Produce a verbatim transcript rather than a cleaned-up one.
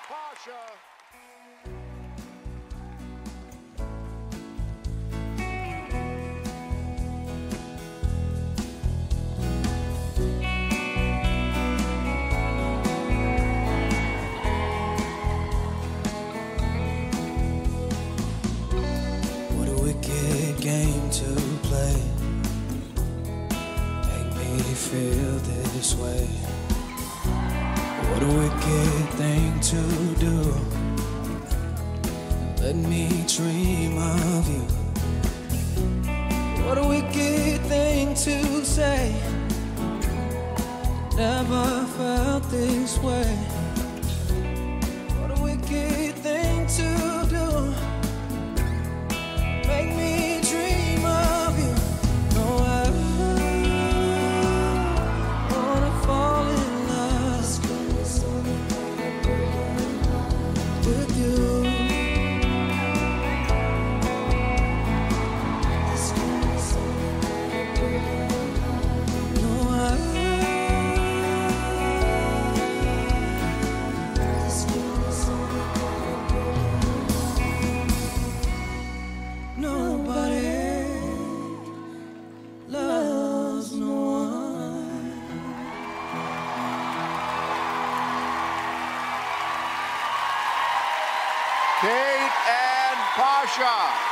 Pasha. What a wicked game to play, make me feel this way. What a wicked thing to do, let me dream of you. What a wicked thing to say, never felt this way. What a wicked thing to do, make me dream of you. No, I wanna fall in love with you. No, I nobody loves no one. Kate and Pasha.